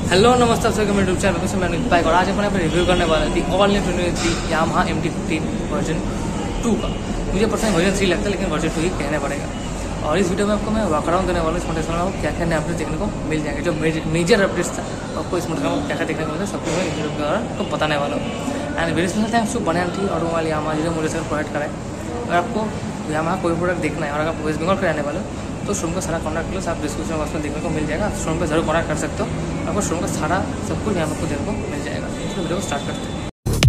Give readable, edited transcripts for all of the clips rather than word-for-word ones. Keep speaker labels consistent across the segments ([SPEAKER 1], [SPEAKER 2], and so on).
[SPEAKER 1] Hello नमस्ते आप सभी मेरे यूट्यूब चैनल से मैं बाइक और आज अपन यहाँ पर रिव्यू करने वाला थी all new 2023 Yamaha MT-15 version 2 का। मुझे पर्सनली वर्जन 3 लगता है लेकिन वर्जन 2 ही कहना पड़ेगा। और इस वीडियो में आपको मैं वॉकअराउंड देने वाला हूँ। इस मोटरसाइकिल में क्या क्या नया अपडेट देखने को मिल जाएगा, जो मेजर अपडेट्स था आपको इस मोटरसाइकिल में क्या क्या देखने को मिलता है सब कुछ मैं इस वीडियो के दौरान आपको बताने वाला हूँ। And very special thanks to बनियान टी और वाली यामाहा जो मोटरसाइकिल प्रोवाइड कराए। अगर आपको यामाहा कोई प्रोडक्ट देखना है और अगर आप वेस्ट बंगाल के रहने वाले हो तो शोरूम का सारा कॉन्टैक्ट प्लस आप डिस्क्रिप्शन बॉक्स में देखने को मिल जाएगा। आप शोरूम पर जरूर कॉन्टैक्ट कर सकते हो, आपको शोरूम का सारा सब कुछ यहाँ आपको देखने को मिल जाएगा। तो वीडियो को स्टार्ट करते हैं।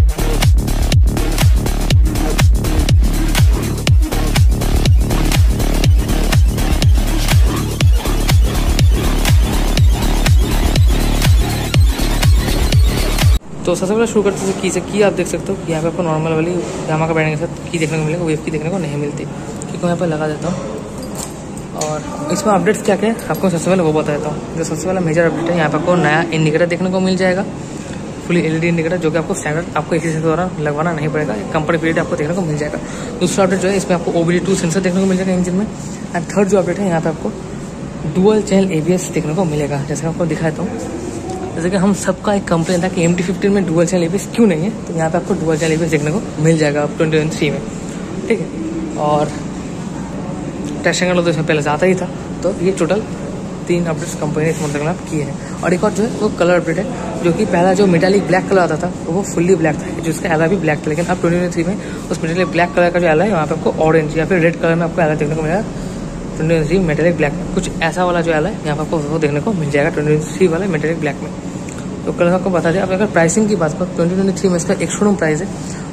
[SPEAKER 1] तो सबसे पहले शुरू करते हैं की से। की आप देख सकते हो कि यहाँ पे आपको नॉर्मल वाली यामाहा का ब्रांडिंग के साथ की देखने को मिलेगा, वेव की देखने को नहीं मिलती, क्योंकि मैं यहाँ पर लगा देता हूँ। और इसमें अपडेट्स क्या क्या है आपको सबसे पहले वो बता देता हूँ। जो सबसे पहला मेजर अपडेट है, यहाँ पे आपको नया इंडिकेटर देखने को मिल जाएगा, फुली LED इंडिकेटर, जो कि आपको स्टैंडर्ड आपको एक ही से दौरान लगवाना नहीं पड़ेगा, कंपनी पीरियड आपको देखने को मिल जाएगा। दूसरा अपडेट जो है, इसमें आपको OBD2 सेंसर देखने को मिल जाएगा इंजन में। एंड थर्ड जो अपडेट है, यहाँ पे आपको डुअल चैनल ABS देखने को मिलेगा। जैसे आपको दिखाता हूँ, जैसे कि हम सबका एक कंप्लेन था कि MT-15 में डुअल चैनल ABS क्यों नहीं है, तो यहाँ पे आपको डुअल चैनल ABS देखने को मिल जाएगा 2023 में, ठीक है। और टेस्टिंग का तो इसमें पहले ज़्यादा ही था। तो ये टोटल 3 अपडेट्स कंपनी ने इस मोटरसाइकिल में किए हैं। और एक और जो है वो कलर अपडेट है, जो कि पहला जो मेटालिक ब्लैक कलर आता था वो फुल्ली ब्लैक था, जिसका एलॉय भी ब्लैक था। लेकिन अब 2023 में उस मेटालिक ब्लैक कलर का जो एलॉय है वहाँ पे आपको ऑरेंज या फिर रेड कलर में आपको एलॉय देखने को मिलेगा। 2023 मेटालिक ब्लैक में कुछ ऐसा वाला जो एलॉय यहाँ पर आपको वो देखने को मिल जाएगा 2023 वाला मेटालिक ब्लैक में। तो कलर आपको बता दें। अब अगर प्राइसिंग की बात करो, 2023 में इसका एक शोरूम प्राइस है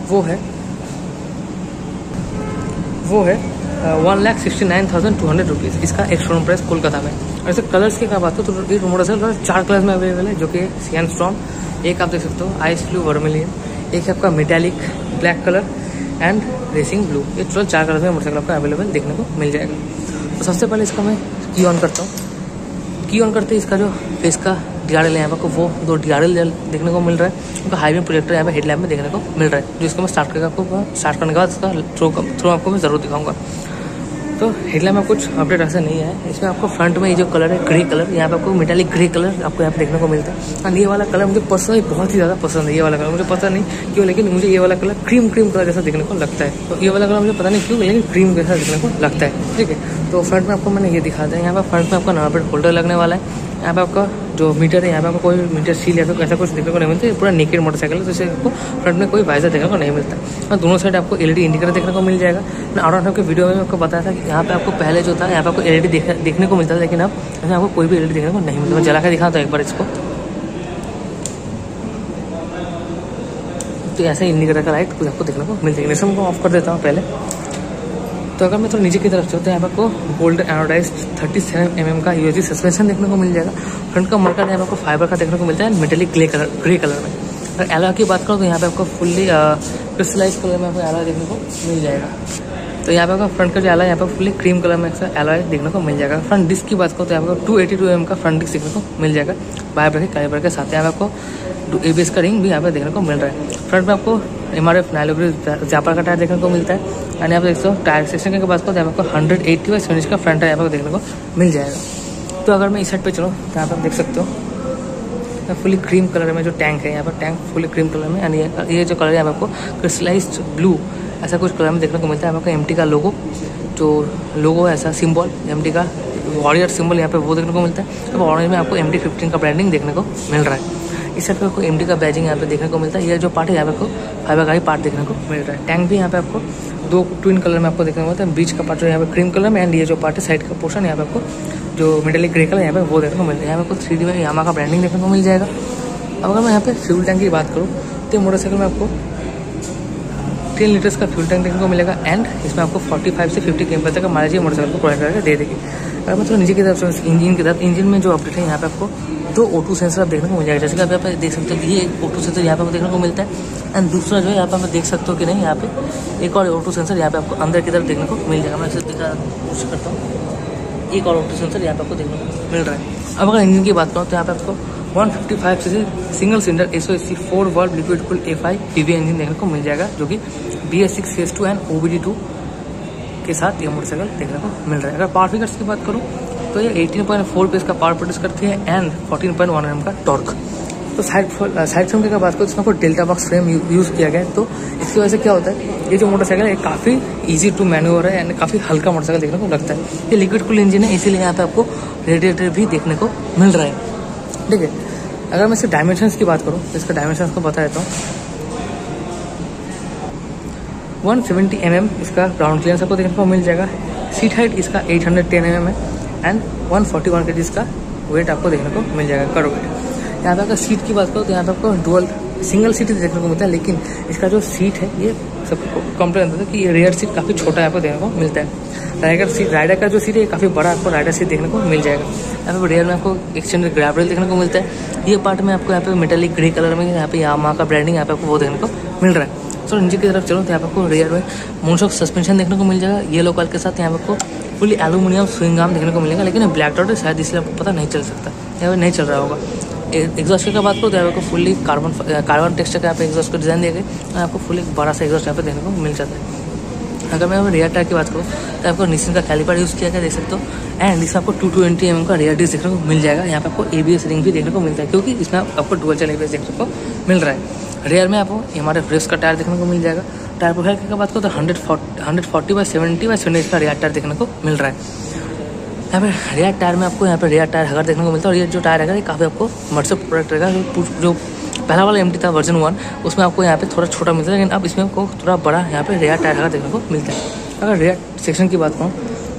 [SPEAKER 1] वो है 1,69,200 रुपीज़। इसका एक शोरूम प्राइस कोलकाता में। और ऐसे कलर्स की क्या बात हो तो ये मोटरसाइकिल 4 कलर्स में अवेलेबल है, जो कि सियान स्टॉर्म, एक आप देख सकते हो आइस ब्लू वर्मिलियन, एक है आपका metallic black colour and racing blue. ये टोटल 4 कलर्स में मोटरसाइकिल आपको अवेलेबल देखने को मिल जाएगा। तो सबसे पहले इसका मैं की ऑन करता हूँ। की ऑन करते इसका जो फेस का DRL है, यहाँ पर वो 2 DRL देखने को मिल रहा है। उनका हाईवे प्रोजेक्टर यहाँ पे हेडलैम्प में देखने को मिल रहा है, जिसको मैं स्टार्ट करके आपको स्टार्ट करने के बाद इसका थ्रो आपको मैं ज़रूर दिखाऊंगा। तो हेडलैम्प में कुछ अपडेट ऐसा नहीं है। इसमें आपको फ्रंट में ये जो कलर है ग्रे कलर, यहाँ पे आपको मेटालिक ग्रे कलर आपको यहाँ पे देखने को मिलता है। और ये वाला कलर मुझे पर्सनली बहुत ही ज़्यादा पसंद है। ये वाला कलर मुझे पता नहीं क्यों, लेकिन मुझे ये वाला कलर क्रीम कलर जैसा देखने को लगता है। तो ये वाला कलर मुझे पता नहीं क्यों, लेकिन क्रीम जैसा देखने को लगता है, ठीक है। तो फ्रंट में आपको मैंने ये दिखा दिया। यहाँ पर फ्रंट में आपका नंबर प्लेट होल्डर लगने वाला है। यहाँ पे आपका जो मीटर है, यहाँ पे आपको कोई मीटर सील या फिर ऐसा कुछ देखने को नहीं मिलता है। पूरा नेकेड मोटरसाइकिल है, तो इसे आपको फ्रंट में कोई वाइजर देखने को नहीं मिलता। और दोनों साइड आपको LED इंडिकेटर देखने को मिल जाएगा। मैं आउट ऑफ के वीडियो में आपको बताया था कि यहाँ पे आपको पहले जो था यहाँ पे आपको LED देखने को मिलता था, लेकिन अब इसमें आपको कोई भी LED देखने को नहीं मिलता। मैं जला के दिखाता हूँ एक बार इसको। तो ऐसा इंडिकेटर का लाइट कुछ आपको देखने को मिल जाएगा। जैसे मैं ऑफ कर देता हूँ पहले। तो अगर मैं थोड़ा नीचे की तरफ चलते हैं, यहाँ पे आपको गोल्ड एनोडाइज्ड 37 mm का USD सस्पेंशन देखने को मिल जाएगा। फ्रंट का मरकट यहाँ पे आपको फाइबर का देखने को मिलता है, मेटालिक ग्रे कलर में। अगर एलॉय की बात करूँ तो यहाँ पे आपको फुल्ली क्रिस्टलाइज कलर में आपको एलॉय देखने को मिल जाएगा। तो यहाँ पे आपका फ्रंट का जो एलॉय यहाँ पे फुल्ली क्रीम कलर में एलॉय देखने को मिल जाएगा। फ्रंट डिस्क की बात करो तो यहाँ पे 282 mm का फ्रंट डिस्क देखने को मिल जाएगा बाय ब्रेक कैलिपर के साथ। यहाँ पे आपको ABS का रिंग भी यहाँ पे देखने को मिल रहा है। फ्रंट में आपको MRF नाइलोग्रिस जापर का टायर देखने को मिलता है। एंड यहाँ पे देखते हो टायर सेक्शन की बात करो तो यहाँ पे आपको 180/70 का फ्रंट टायर यहाँ पे देखने को मिल जाएगा। तो अगर मैं इस साइड पे चलूँ तो यहाँ पे आप देख सकते हो फुली क्रीम कलर में जो टैंक है, यहाँ पर टैंक फुली क्रीम कलर में। एंड ये जो कलर है यहाँ पे आपको क्रिस्टलाइज्ड ब्लू ऐसा कुछ कलर में देखने को मिलता है। आपको MT का जो लोगो है, ऐसा सिम्बॉल MT का वॉरियर सिंबल यहाँ पे वो देखने को मिलता है। तो ऑरेंज में आपको MT-15 का ब्रांडिंग देखने को मिल रहा है। इस साइड पे आपको MT का बैजिंग यहाँ पे देखने को मिलता है। ये जो पार्ट है यहाँ पे आपको फाइबर का ही पार्ट देखने को मिल रहा है। टैंक भी यहाँ पे आपको 2 ट्विन कलर में आपको देखने को मिलता है। बीच का पार्ट जो यहाँ पे क्रीम कलर में, एंड ये जो पार्ट है साइड का पोर्शन यहाँ पे आपको जो मेटालिक ग्रे कलर यहाँ पे वो देखने को मिलता है। यहाँ पे आपको 3D में यामाहा का ब्रांडिंग देखने को मिल जाएगा। अब अगर मैं यहाँ पे फ्यूल टैंक की बात करूँ तो मोटरसाइकिल में आपको 10 लीटर्स का फ्यूल टैंक देखने को मिलेगा। एंड इसमें आपको 45 से 50 km तक का माइलेज ये मोटरसाइकिल को प्रोवाइड करके दे देगी। अगर मैं थोड़ा नीचे की तरफ इंजन की तरफ, इंजन में जो अपडेट है यहाँ पे आपको 2 O2 सेंसर आप देखने को मिल जाएगा। जैसे कि आप यहाँ पे देख सकते हो कि ये O2 सेंसर यहाँ पे देखने को मिलता है। एंड दूसरा जो है यहाँ पे आप देख सकते हो कि नहीं, यहाँ पे एक और O2 सेंसर यहाँ पे आपको अंदर की तरफ देखने को मिल जाएगा। मैं इसे दिखाने की कोशिश करता हूँ। एक और O2 सेंसर यहाँ पे आपको देखने को मिल रहा है। अब अगर इंजन की बात करूँ तो यहाँ पे आपको 155 cc single cylinder SOHC 4 valve liquid cooled A5 PV engine देखने को मिल जाएगा, जो कि BS6 CS2 एंड OBD2 के साथ ये मोटरसाइकिल देखने को मिल रहा है। अगर पावर फिगर्स की बात करूँ तो ये 18.4 पे इसका पावर प्रोड्यूस करती है एंड 14.1 Nm का टॉर्क। तो साइड फ्रेम की बात करो तो इसमें कोई डेल्टा बॉक्स फ्रेम यूज़ किया गया है। तो इसकी वजह से क्या होता है, ये जो मोटरसाइकिल है काफ़ी ईजी टू मैन्यूवर है एंड काफ़ी हल्का मोटरसाइकिल देखने को लगता है। ये लिक्विड कूल इंजन है, इसीलिए यहाँ पे आपको रेडिएटर भी देखने को मिल रहा है। ठीक है, अगर मैं इसके डायमेंशंस की बात करूँ तो इसका डायमेंशंस को बता देता हूँ। 170 mm इसका ग्राउंड क्लियरेंस आपको देखने को मिल जाएगा। सीट हाइट इसका 810 mm है एंड 141 kg इसका वेट आपको देखने को मिल जाएगा, कर्व वेट। यहाँ पे अगर सीट की बात करो तो यहाँ पे आपको डुअल सिंगल सीट देखने को मिलता है, लेकिन इसका जो सीट है ये सबको कंप्लेन होता है कि ये रेयर सीट काफ़ी छोटा आपको देखने को मिलता है। राइडर का जो सीट है काफ़ी बड़ा आपको राइडर सीट देखने को मिल जाएगा। यहाँ पे रेयर में आपको एक्सटेंडेड ग्रैब रेल देखने को मिलता है। ये पार्ट में आपको यहाँ पे मेटालिक ग्रे कलर में यहाँ पे यामाहा का ब्रांडिंग यहाँ पे आपको वो देखने को मिल रहा है। तो नीचे की तरफ चलो तो यहाँ पे आपको रेयर में मोनशॉक सस्पेंशन देखने को मिल जाएगा येलो कलर के साथ। यहाँ पे आपको फुली एल्यूमिनियम स्विंग आर्म देखने को मिलेगा, लेकिन ब्लैक डॉट है शायद इसलिए आपको पता नहीं चल सकता, यहाँ पे नहीं चल रहा होगा। एग्जॉस्ट की बात करो तो यहाँ पे फुली कार्बन टेक्सचर का यहाँ पे एग्जॉस्ट का डिजाइन दिया गया, आपको फुली बड़ा सा एग्जॉस्ट यहाँ पे देखने को मिल जाता है। अगर मैं रियर टायर की बात करूँ तो आपको निसिन का कैलिपर यूज़ किया गया देख सकते हो एंड इसमें आपको 220 mm का रियर डिस्क देखने को मिल जाएगा। यहाँ पे आपको ABS रिंग भी देखने को मिलता है, क्योंकि इसमें आपको डुअल चैनल ABS देखने को मिल रहा है। रियर में आपको हमारे फ्रेश का टायर देखने को मिल जाएगा। टायर प्रोफाइल की बात करो तो 140/70/70 का रियर टायर देखने को मिल रहा है। यहाँ पे रियर टायर में आपको यहाँ पे रियर टायर हगर देखने को मिलता है, और ये जो टायर है ये काफ़ी आपको मर्सर प्रोडक्ट रहेगा। जो पहला वाला MT था वर्जन 1 उसमें आपको यहाँ पे थोड़ा छोटा मिलता है, लेकिन अब इसमें आपको थोड़ा बड़ा यहाँ पे रियर टायर हगर देखने को मिलता है। अगर रियर सेक्शन की बात करूँ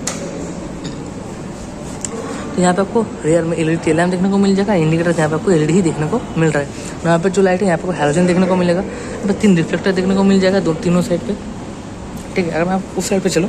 [SPEAKER 1] तो यहाँ पे आपको रियर में LED टेल लैम्प देखने को मिल जाएगा। इंडिकेटर यहाँ पे आपको LED ही देखने को मिल रहा है। यहाँ पे जो लाइट है यहाँ पे आपको हैलोजन देखने को मिलेगा। यहाँ पे 3 रिफ्लेक्टर देखने को मिल जाएगा तीनों साइड पे। ठीक है, अगर मैं आप उस साइड पे चलो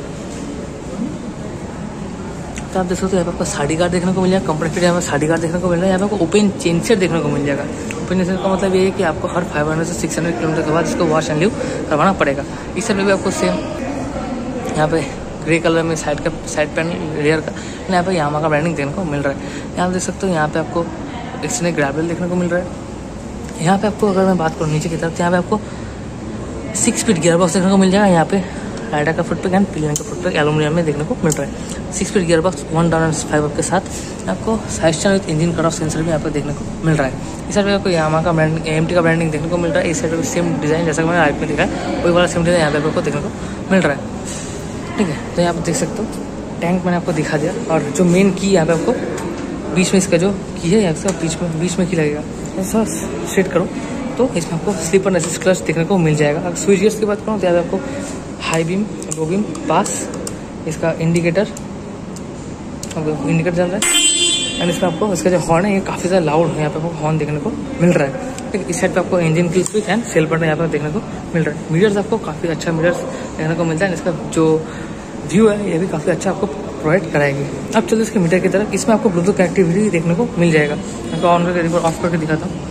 [SPEAKER 1] तो आप देख सकते हो यहाँ पे आपको साइड गार्ड देखने को मिल जाएगा। कंपनी फिट यहाँ पे साइड गार्ड देखने को मिल रहा है। यहाँ पे आपको ओपन चेन सेट देखने को मिल जाएगा। ओपन चेन सेट का मतलब ये है कि आपको हर 500 से 600 किलोमीटर के बाद इसको वॉश एंड लीव करवाना पड़ेगा। इस साइड में भी आपको सेम यहाँ पे ग्रे कलर में साइड पैनल रियर का यहाँ पे यामाहा का ब्रांडिंग देखने को मिल रहा है। यहाँ देख सकते हो यहाँ पे आपको एक्सटेंडेड ग्रैब रेल देखने को मिल रहा है। यहाँ पे आपको अगर मैं बात करूँ नीचे की तरफ तो यहाँ पे आपको 6 स्पीड गियर बॉक्स देखने को मिल जाएगा। यहाँ पे राइडर का फुटपैक एंड पिलियन का फुटपैक एल्यूमिनियम में देखने को मिल रहा है। 6 speed gear box 1 down 5 up के साथ आपको side channel with engine cut off sensor भी यहाँ पे देखने को मिल रहा है। इस साइड में आपको यामाहा का ब्रांडिंग AMT का ब्रांडिंग देखने को मिल रहा है। इस साइड में सेम डिज़ाइन जैसा कि मैंने राइट में दिखा है वही वाला सेम डिज़ाइन यहाँ पे आपको देखने को मिल रहा है। ठीक है, तो यहाँ पे देख सकते हो टैंक मैंने आपको दिखा दिया, और जो मेन की यहाँ पे आपको बीच में इसका जो की है यहाँ बीच में की लगेगा। ऐसा सेट करो तो इसमें आपको स्लीपर असिस्ट क्लच देखने को मिल जाएगा। अगर स्विच गियर्स की बात करूँ तो यहाँ पे आपको high beam, low beam, pass, इसका इंडिकेटर चल रहा है एंड इसमें आपको इसका जो हॉर्न है ये काफ़ी ज़्यादा लाउड है। यहाँ पे आपको हॉर्न देखने को मिल रहा है। ठीक है, इस साइड पे आपको इंजन की स्विच एंड सेल बटन यहाँ पे देखने को मिल रहा है। मिरर्स आपको काफ़ी अच्छा मिरर्स देखने को मिलता है। इसका जो व्यू है ये भी काफ़ी अच्छा आपको प्रोवाइड कराएगी। अब चलो इसके मीटर की तरफ, इसमें आपको ब्लूटूथ कनेक्टिविटी देखने को मिल जाएगा। आपको ऑन करके एक बार ऑफ करके दिखाता हूँ।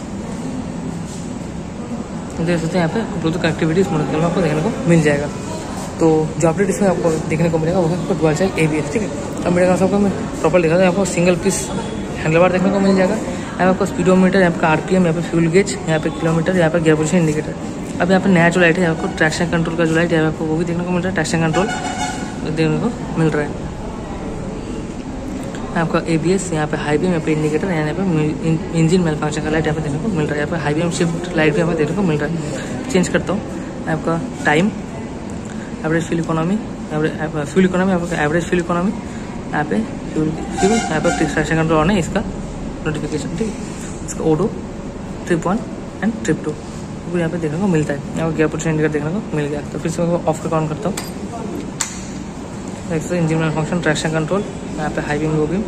[SPEAKER 1] देख सकते हैं यहाँ पे ब्लूटूथ कनेक्टिविटी इस मॉडल में आपको देखने को मिल जाएगा। तो जो अपडेट इसमें आपको देखने को मिलेगा वो है आपको डुअल चैनल ABS। ठीक है, अब मेरे पास आपको मैं प्रॉपर दिखाता हूँ। आपको सिंगल पीस हैंडल बार देखने को मिल जाएगा। यहाँ पे आपको स्पीडोमीटर, यहाँ पे RPM, यहाँ पे फ्यूल गेज, यहाँ पे किलोमीटर, यहाँ पे गियर पोजीशन इंडिकेटर। अब यहाँ पे नया जो लाइट है आपको ट्रैक्शन कंट्रोल का जो लाइट है आपको वो भी देखने को मिल रहा है। ट्रैक्शन कंट्रोल देखने को मिल रहा है। आपका ABS, यहाँ पे हाई बीम, यहाँ पे इंडिकेटर, यहाँ पे इंजन मेल फंक्शन का लाइट यहाँ पे देखने को मिल रहा है। यहाँ पे हाई बीम शिफ्ट लाइट भी यहाँ पे देखने को मिल रहा है। चेंज करता हूँ आपका टाइम, एवरेज फ्यूल इकोनॉमी, आपका एवरेज फ्यूल इकोनॉमी, यहाँ पे फ्यूल, यहाँ पे ट्रैक्शन कंट्रोल ऑन है, इसका नोटिफिकेशन। ठीक है, इसका ओडो, ट्रिप 1 एंड ट्रिप 2 वो यहाँ पे देखने को मिलता है। यहाँ पर गियर पोजीशन इंडिकेटर देखने को मिल गया। तो फिर से मैं ऑफ करके ऑन करता हूँ। Engine malfunction, traction control, यहाँ पे हाई बीम, लो बीम,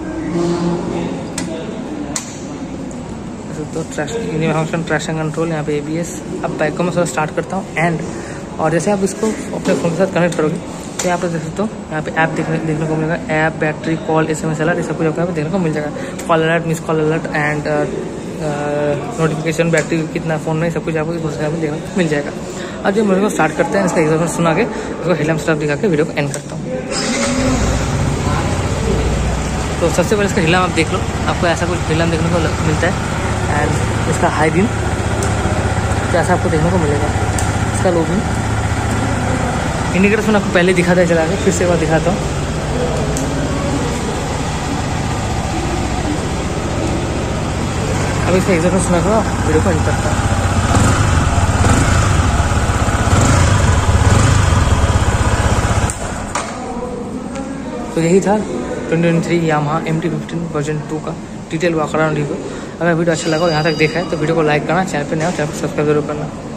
[SPEAKER 1] तो इंजन फंक्शन, ट्रैक्शन कंट्रोल, यहाँ पे ABS। अब बाइक को मैं थोड़ा स्टार्ट करता हूँ एंड और जैसे आप इसको अपने फ़ोन के साथ कनेक्ट करोगे तो यहाँ पे देख सकते हो यहाँ पे ऐप देखने को मिलेगा। App, battery, call, SMS alert, ये सब कुछ आपको यहाँ पे देखने को मिल जाएगा। Call alert, miss call alert and notification, battery कितना फ़ोन में, सब कुछ आपको यहाँ पे देखने को मिल जाएगा। अब जब मेरे को स्टार्ट करते हैं इसका एग्जाम्पल सुना के उसको हेडलाइट स्टाफ दिखा के वीडियो को एंड करता हूँ। तो सबसे पहले इसका हेडलाइट आप देख लो, आपको ऐसा कुछ हेडलाइट देखने को मिलता है एंड इसका हाई बीम जैसा आपको देखने को मिलेगा। इसका लो बीम, इंडिकेटर्स मैंने आपको पहले दिखाता है चला के, फिर से एक बार दिखाता हूँ। अभी से एग्जैक्ट सुना करो, वीडियो को एंड करता हूँ। तो यही था 2023 यामाहा MT-15 वर्जन 2 का डिटेल वॉक अराउंड रिव्यू। अगर वीडियो अच्छा लगा हो, यहाँ तक देखा है तो वीडियो को लाइक करना, चैनल पर नया हो चैनल को सब्सक्राइब जरूर करना।